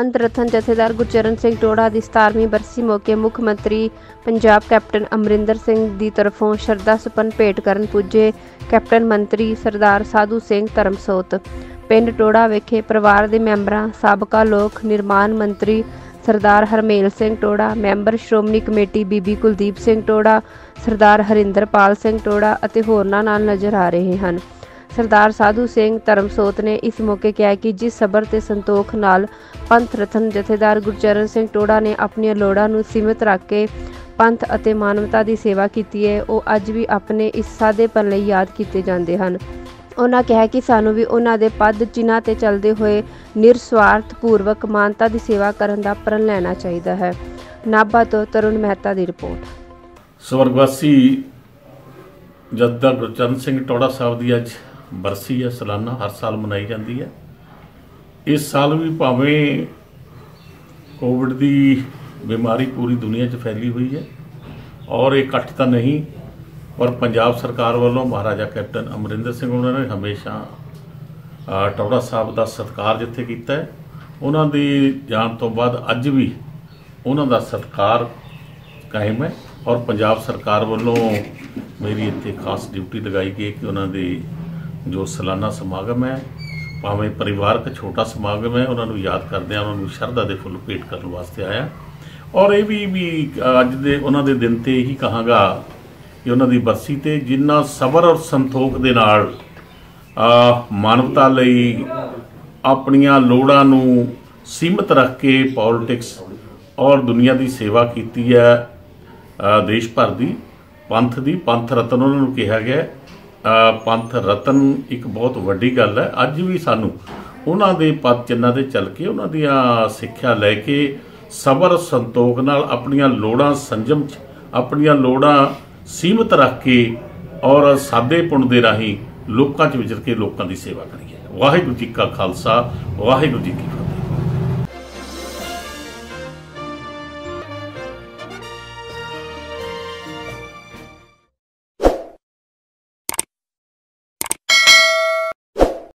पंथ रतन जथेदार गुरचरण सिंह टोड़ा की 17वीं बरसी मौके मुख मंत्री पंजाब कैप्टन अमरिंदर सिंह की तरफों शरधा सुपन भेंट करन पुजे कैप्टन मंत्री सरदार साधू सिंह धर्मसोत पिंड टोड़ा विखे परिवार के मैंबरां साबका लोक निर्माण मंत्री सरदार हरमेल सिंह टोड़ा, मैंबर श्रोमणी कमेटी बीबी कुलदीप सिंह टोड़ा, सरदार हरिंदरपाल सिंह टोड़ा ਅਤੇ ਹੋਰਨਾਂ ਨਾਲ नज़र आ रहे हैं। सरदार साधू सिंह धर्मसोत ने इस मौके कहा कि जिस सबर ते संतोख नाल पंथ रतन जथेदार गुरचरण सिंह टोड़ा ने अपनी लोड़ां नूं सीमित रख के पंथ ਅਤੇ मानवता की सेवा की है, वो अज भी अपने इस सादेपन लई याद किए जाते हैं। उन्होंने कहा कि सानू भी उन्होंने पद चिन्ह ते चलते हुए निरस्वार्थ पूर्वक मानता की सेवा करने का प्रण लेना चाहिए है। नाभा तो तरुण मेहता की रिपोर्ट। स्वर्गवासी जथेदार गुरचरण सिंह टोड़ा साहब की अज बरसी है, सालाना हर साल मनाई जाती है। इस साल भी भावें कोविड की बीमारी पूरी दुनिया च फैली हुई है और ये घट तो नहीं, पर पंजाब सरकार वालों महाराजा कैप्टन अमरिंदर सिंह उन्होंने हमेशा टोड़ा साहब का सत्कार जिथे किया है, उन्होंने जान तो बाद अज भी उन्होंने सत्कार कायम है। और पंजाब सरकार वालों मेरी इतने खास ड्यूटी लगाई गई कि उन्होंने जो सालाना समागम है, भावें परिवारक छोटा समागम है, उन्होंने याद करदे उन्होंने शरधा के फुल भेंट करने वास्ते आया। और ये भी अज दे उन्होंने दिन ते ही कहांगा कि उन्होंने बरसी ते जिन्ना सबर और संतोख दे नाल मानवता लई अपनियां लोड़ां नूं सीमित रख के पॉलिटिक्स और दुनिया की सेवा की है, देश भर की पंथ रतन उन्होंने कहा गया। पंथ रतन एक बहुत वड्डी गल है। अज भी सानू उन्हां दे पद चिन्हां ते चल के उन्हां दियां सिक्ख्या लैके सबर संतोख नाल अपनियां लोड़ां संजम च अपनियां लोड़ां सीमित रख के और सादे पुण दे राही लोकां च विचर के लोकां दी सेवा करिए। वाहिगुरू जी का खालसा, वाहिगुरू जी की फतेह।